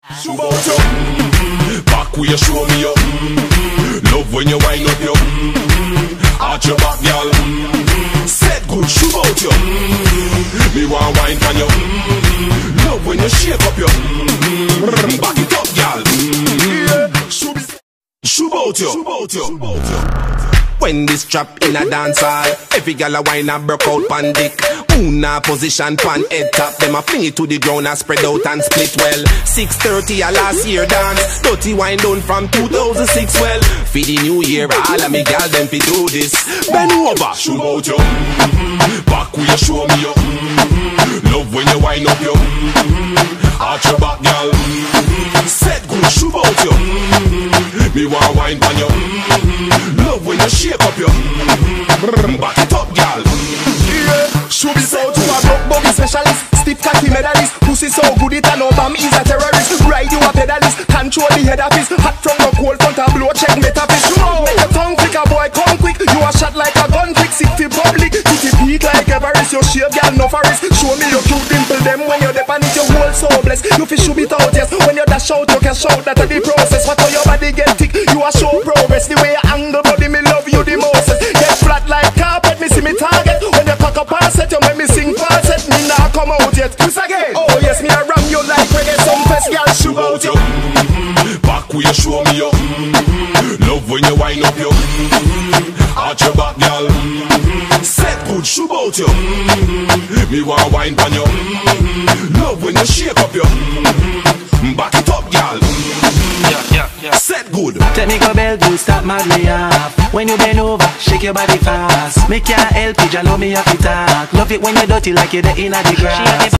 Shoot out you, back where you show me up. Love when you wind up your arch your back, girl. Set good, shoot out you. Me want wine on you. Love when you shake up your back it up, girl. Shoot out you. When this trap in a dance hall, every gal a wine a broke out pan dick. Una position pan head top, them a fling it to the ground and spread out and split well. 6:30 a last year dance, dirty wine down from 2006 well. For the new year, all of me gal them fi do this. Bend over, shoot out you. Back where you show me up. Love when you wind up your arch your back, gal. Set good, shoot out you. Me want wine pan you. Love when you shake up your back it up, gal. Should be so to a broke buggy specialist, stiff cocky medalist. Pussy so good it and over me is a terrorist. Ride you a pedalist, control the head office. Hot from the cold front a blow, check metaphys. Make your tongue quick, a boy come quick. You a shot like a gun quick, sick for public. Kitty peak like Everest, your shave girl no forest. Show me your cute dimple them when you're deep and it your whole so blessed. You fi shoot it out, yes. When you dash out, you can shout that the process. What how your body get thick, you a show progress. The way you angle body, me love you the most. Get flat like carpet, me see me target. When you cock up and set, you make me sing falset. Me nah come out yet. Twist again. Oh yes, me a ram you like reggae. Some fest girl shoot out you. Back where you show me up. Love when you wind up you. Arch your back, girl. Set good, shoot out you. Me want wine pan you. Love when you shake up you. Back it up, girl. Set good. Technical bell do stop mad me off. When you bend over, shake your body fast. Make your help, you know me have to talk. Love it when you're dirty like you're the inner the grass.